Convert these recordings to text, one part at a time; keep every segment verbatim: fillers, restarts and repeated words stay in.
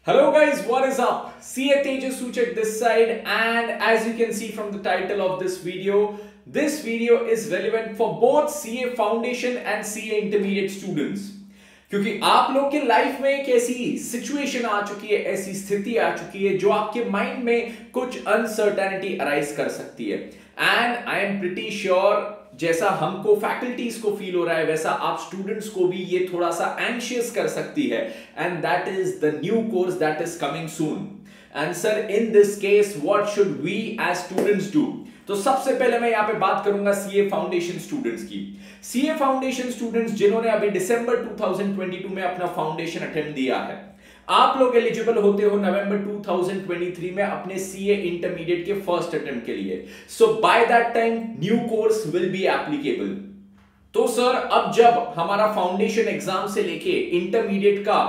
Hello guys, what is up? C A Tejas Suchak this side, and as you can see from the title of this video, this video is relevant for both C A Foundation and C A Intermediate students. क्योंकि आप लोग के life में एक ऐसी situation आ चुकी है, ऐसी स्थिति आ चुकी है जो आपके माइंड में कुछ अनसर्टेनिटी अराइज कर सकती है। And I am pretty sure जैसा हमको फैकल्टीज को फील हो रहा है वैसा आप स्टूडेंट्स को भी ये थोड़ा सा एंशियस कर सकती है। And that is the new course that is coming soon. And sir, in this case what should we as students do? तो सबसे पहले मैं यहां पे बात करूंगा सीए फाउंडेशन स्टूडेंट्स की। सीए फाउंडेशन स्टूडेंट्स जिन्होंने अभी दिसंबर दो हज़ार बाईस में अपना फाउंडेशन अटेम्प्ट दिया है, आप लोग एलिजिबल होते हो नवंबर दो हज़ार तेईस में अपने सीए इंटरमीडिएट के फर्स्ट अटेम्प्ट के लिए। So by that time new course will be applicable. तो सर, अब जब हमारा फाउंडेशन एग्जाम से लेके इंटरमीडिएट का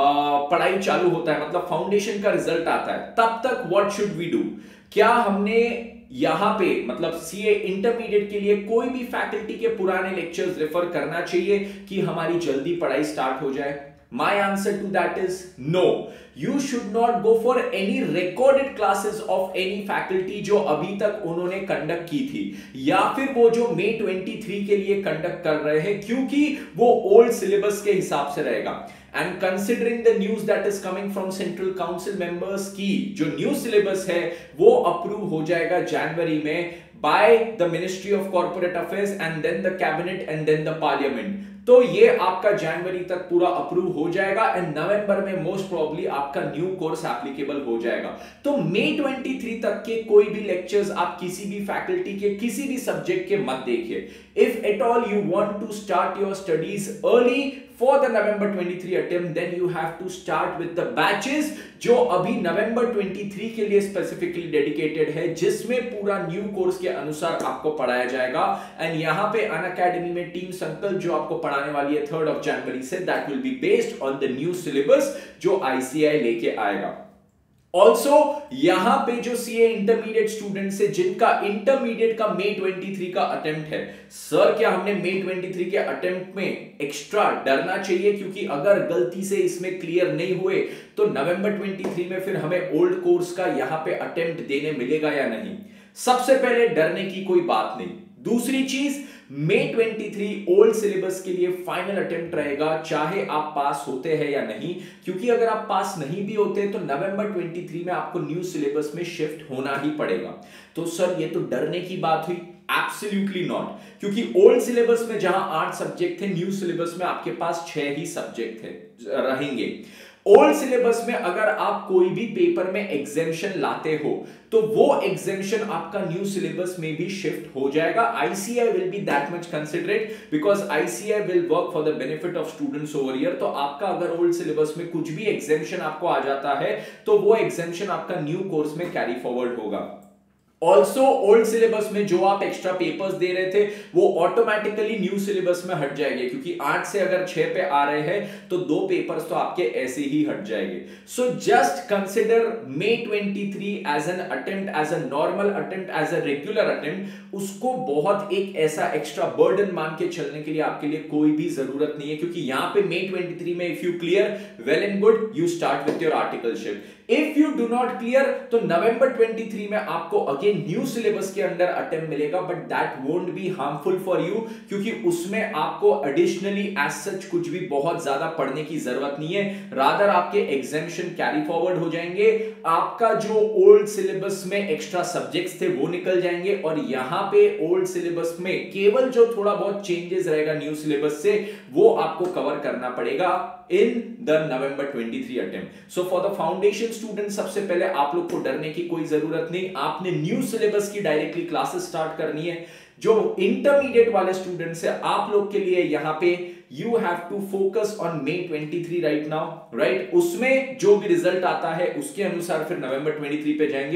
पढ़ाई चालू होता है, मतलब फाउंडेशन का रिजल्ट आता है, तब तक व्हाट शुड वी डू? क्या हमने यहां पे मतलब सीए इंटरमीडिएट के लिए कोई भी फैकल्टी के पुराने लेक्चर्स रेफर करना चाहिए कि हमारी जल्दी पढ़ाई स्टार्ट हो जाए? My answer to that is no. You should not go for any recorded classes of any faculty जो अभी तक उन्होंने कंडक्ट की थी, या फिर वो जो मई तेईस के लिए कंडक्ट कर रहे हैं, क्योंकि वो ओल्ड सिलेबस के हिसाब से रहेगा। And considering the news that is coming from central council members की जो न्यू सिलेबस है वो अप्रूव हो जाएगा जनवरी में by the ministry of corporate affairs and then the cabinet and then the parliament. तो ये आपका जनवरी तक पूरा अप्रूव हो जाएगा एंड नवंबर में मोस्ट प्रोबेबली आपका न्यू कोर्स एप्लीकेबल हो जाएगा। तो मई तेईस तक के कोई भी लेक्चर्स आप किसी भी फैकल्टी के किसी भी सब्जेक्ट के मत देखिए। If at all you want to start your studies early for the November तेईस attempt, then you have to start with the batches जो अभी नवंबर तेईस के लिए स्पेसिफिकली डेडिकेटेड है, जिसमें पूरा न्यू कोर्स के अनुसार आपको पढ़ाया जाएगा। एंड यहाँ पे अनअकैडमी में टीम संकल्प जो आपको पढ़ाने वाली है थर्ड ऑफ जनवरी से, that will be based on the new syllabus जो आईसीआई लेके आएगा। ऑल्सो यहां पे जो सीए इंटरमीडिएट स्टूडेंट्स है जिनका इंटरमीडिएट का मई तेईस का अटेम्प्ट है, सर क्या हमने मई तेईस के अटेम्प्ट में एक्स्ट्रा डरना चाहिए? क्योंकि अगर गलती से इसमें क्लियर नहीं हुए तो नवंबर तेईस में फिर हमें ओल्ड कोर्स का यहां पे अटेम्प्ट देने मिलेगा या नहीं? सबसे पहले डरने की कोई बात नहीं। दूसरी चीज, मई तेईस ओल्ड सिलेबस के लिए फाइनल अटेम्प्ट रहेगा, चाहे आप पास होते हैं या नहीं, क्योंकि अगर आप पास नहीं भी होते तो नवंबर तेईस में आपको न्यू सिलेबस में शिफ्ट होना ही पड़ेगा। तो सर ये तो डरने की बात हुई? एब्सोल्युटली नॉट, क्योंकि ओल्ड सिलेबस में जहां आठ सब्जेक्ट थे, न्यू सिलेबस में आपके पास छह ही सब्जेक्ट थे रहेंगे। ओल्ड सिलेबस में अगर आप कोई भी पेपर में एग्जेम्पशन लाते हो तो वो एग्जेम्पशन आपका न्यू सिलेबस में भी शिफ्ट हो जाएगा। ICAI will be that much considerate because ICAI will work for the benefit of students over year. तो आपका अगर ओल्ड सिलेबस में कुछ भी एग्जेम्पशन आपको आ जाता है तो वो एग्जेम्पशन आपका न्यू कोर्स में कैरी फॉरवर्ड होगा। ऑल्सो ओल्ड सिलेबस में जो आप एक्स्ट्रा पेपर्स दे रहे थे वो ऑटोमेटिकली न्यू सिलेबस में हट जाएंगे, क्योंकि आठ से अगर छह पे आ रहे हैं तो दो पेपर्स तो आपके ऐसे ही हट जाएंगे। सो जस्ट कंसिडर मई तेईस as an attempt, as a normal attempt, as a regular attempt. उसको बहुत एक ऐसा एक्स्ट्रा बर्डन मान के चलने के लिए आपके लिए कोई भी जरूरत नहीं है, क्योंकि यहां पे मई तेईस में if you clear well and good, you start with your articleship. If you do not clear तो नवंबर तेईस में आपको अगेन न्यू सिलेबस के अंदर अटेम्प्ट मिलेगा, but that won't be harmful for you, क्योंकि उसमें आपको एडिशनली एज सच कुछ भी बहुत ज्यादा पढ़ने की जरूरत नहीं है। रादर आपके एग्जामिनेशन कैरी फॉरवर्ड हो जाएंगे, आपका जो ओल्ड सिलेबस में एक्स्ट्रा सब्जेक्ट्स थे वो निकल जाएंगे, और यहां पे ओल्ड सिलेबस में केवल जो थोड़ा बहुत चेंजेस रहेगा न्यू सिलेबस से वो आपको कवर करना पड़ेगा इन द नवंबर तेईस attempt. So for the foundation student, सबसे पहले आप लोग को डरने की कोई जरूरत नहीं, आपने न्यू सिलेबस की डायरेक्टली क्लासेस स्टार्ट करनी है। जो इंटरमीडिएट वाले स्टूडेंट्स है, आप लोग के लिए यहां पे you have to focus on May तेईस राइट नाउ, राइट? उसमें जो भी रिजल्ट आता है उसके अनुसार फिर नवंबर तेईस पे जाएंगे।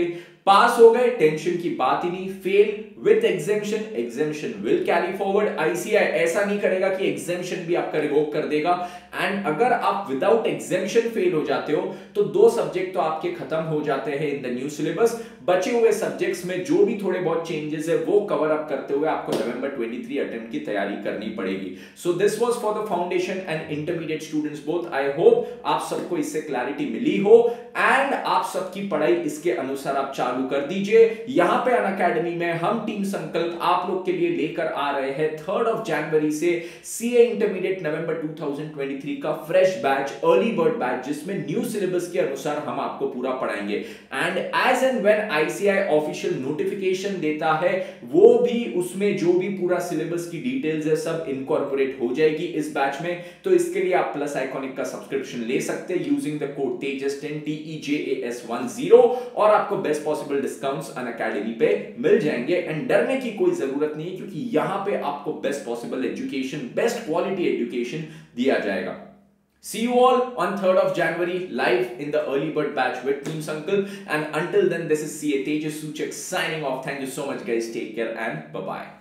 पास हो गए, टेंशन की बात ही नहीं। Fail with exemption, exemption will carry forward. ICAI ऐसा नहीं करेगा कि एग्जेम्पशन भी आपका रिवोक कर देगा। एंड अगर आप विदाउट एग्जेम्पशन फेल हो जाते हो तो दो सब्जेक्ट तो आपके खत्म हो जाते हैं इन द न्यू सिलेबस। बचे हुए सब्जेक्ट्स में जो भी थोड़े बहुत चेंजेस है वो कवर अप करते हुए आपको नवंबर तेईस अटेम्प्ट की तैयारी करनी पड़ेगी। So this was for the foundation and intermediate students both. I hope आप सबको इससे क्लैरिटी मिली हो एंड आप सबकी पढ़ाई इसके अनुसार आप चालू कर दीजिए। यहां पे अनअकैडमी में हम टीम संकल्प आप लोग के लिए लेकर आ रहे हैं थर्ड ऑफ जनवरी से सीए इंटरमीडिएट नवंबर दो हज़ार तेईस का fresh batch, early bird batch, जिसमें न्यू सिलेबस के अनुसार हम आपको पूरा पढ़ाएंगे। And as and when ICAI official notification देता है वो भी उसमें जो भी पूरा सिलेबस की डिटेल्स है सब इनकॉर्पोरेट हो जाएगी इस बैच में। तो इसके लिए आप प्लस आइकॉनिक का सब्सक्रिप्शन ले सकते हैं using the code Tejas ten, T E J A S ten, और आपको बेस्ट पॉसिबल डिस्काउंट्स अनअकैडमी पे मिल जाएंगे। एंड डरने की कोई जरूरत नहीं, क्योंकि यहां पे आपको best possible education, best quality education दिया जाएगा। See you all on third of January live in the early bird batch with Team Sankalp, and until then this is C A Tejas Soucek signing off. Thank you so much guys, take care and bye bye.